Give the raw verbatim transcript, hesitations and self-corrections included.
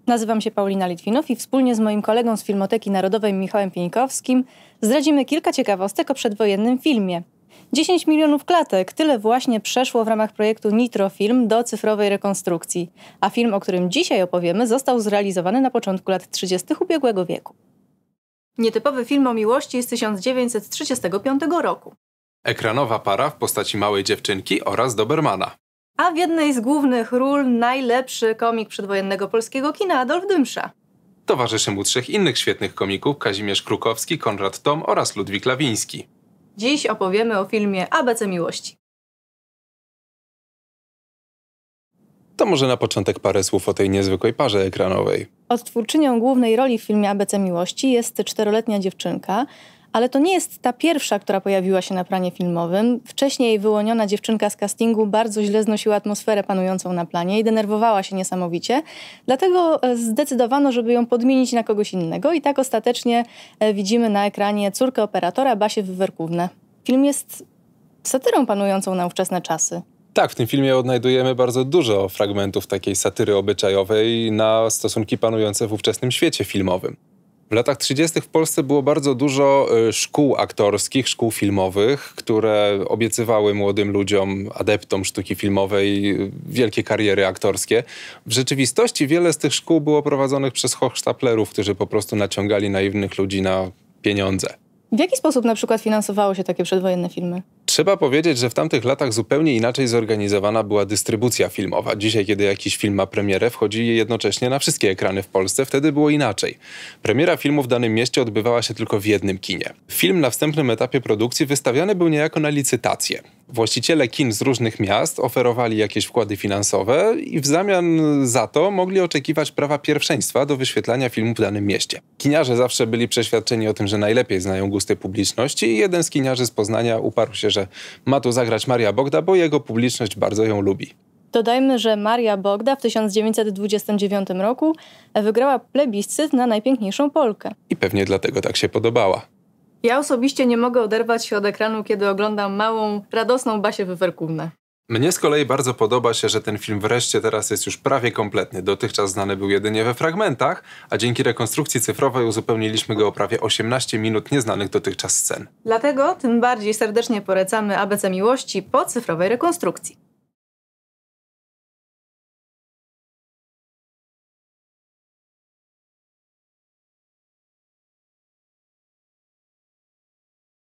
Nazywam się Paulina Litwinow i wspólnie z moim kolegą z Filmoteki Narodowej Michałem Pieńkowskim zdradzimy kilka ciekawostek o przedwojennym filmie. dziesięć milionów klatek, tyle właśnie przeszło w ramach projektu Nitro Film do cyfrowej rekonstrukcji. A film, o którym dzisiaj opowiemy, został zrealizowany na początku lat trzydziestych ubiegłego wieku. Nietypowy film o miłości z tysiąc dziewięćset trzydziestego piątego roku. Ekranowa para w postaci małej dziewczynki oraz Dobermana. A w jednej z głównych ról najlepszy komik przedwojennego polskiego kina Adolf Dymsza. Towarzyszy mu trzech innych świetnych komików: Kazimierz Krukowski, Konrad Tom oraz Ludwik Lawiński. Dziś opowiemy o filmie A B C Miłości. To może na początek parę słów o tej niezwykłej parze ekranowej. Odtwórczynią głównej roli w filmie A B C Miłości jest czteroletnia dziewczynka, ale to nie jest ta pierwsza, która pojawiła się na planie filmowym. Wcześniej wyłoniona dziewczynka z castingu bardzo źle znosiła atmosferę panującą na planie i denerwowała się niesamowicie. Dlatego zdecydowano, żeby ją podmienić na kogoś innego i tak ostatecznie widzimy na ekranie córkę operatora, Basię Wywerkównę. Film jest satyrą panującą na ówczesne czasy. Tak, w tym filmie odnajdujemy bardzo dużo fragmentów takiej satyry obyczajowej na stosunki panujące w ówczesnym świecie filmowym. W latach trzydziestych w Polsce było bardzo dużo szkół aktorskich, szkół filmowych, które obiecywały młodym ludziom, adeptom sztuki filmowej wielkie kariery aktorskie. W rzeczywistości wiele z tych szkół było prowadzonych przez hochsztaplerów, którzy po prostu naciągali naiwnych ludzi na pieniądze. W jaki sposób na przykład finansowało się takie przedwojenne filmy? Trzeba powiedzieć, że w tamtych latach zupełnie inaczej zorganizowana była dystrybucja filmowa. Dzisiaj, kiedy jakiś film ma premierę, wchodzi jednocześnie na wszystkie ekrany w Polsce. Wtedy było inaczej. Premiera filmu w danym mieście odbywała się tylko w jednym kinie. Film na wstępnym etapie produkcji wystawiany był niejako na licytację. Właściciele kin z różnych miast oferowali jakieś wkłady finansowe i w zamian za to mogli oczekiwać prawa pierwszeństwa do wyświetlania filmu w danym mieście. Kiniarze zawsze byli przeświadczeni o tym, że najlepiej znają gusty publiczności i jeden z kiniarzy z Poznania uparł się, że ma tu zagrać Maria Bogda, bo jego publiczność bardzo ją lubi. Dodajmy, że Maria Bogda w tysiąc dziewięćset dwudziestym dziewiątym roku wygrała plebiscyt na najpiękniejszą Polkę. I pewnie dlatego tak się podobała. Ja osobiście nie mogę oderwać się od ekranu, kiedy oglądam małą, radosną Basię Wywerkównę. Mnie z kolei bardzo podoba się, że ten film wreszcie teraz jest już prawie kompletny. Dotychczas znany był jedynie we fragmentach, a dzięki rekonstrukcji cyfrowej uzupełniliśmy go o prawie osiemnaście minut nieznanych dotychczas scen. Dlatego tym bardziej serdecznie polecamy A B C Miłości po cyfrowej rekonstrukcji.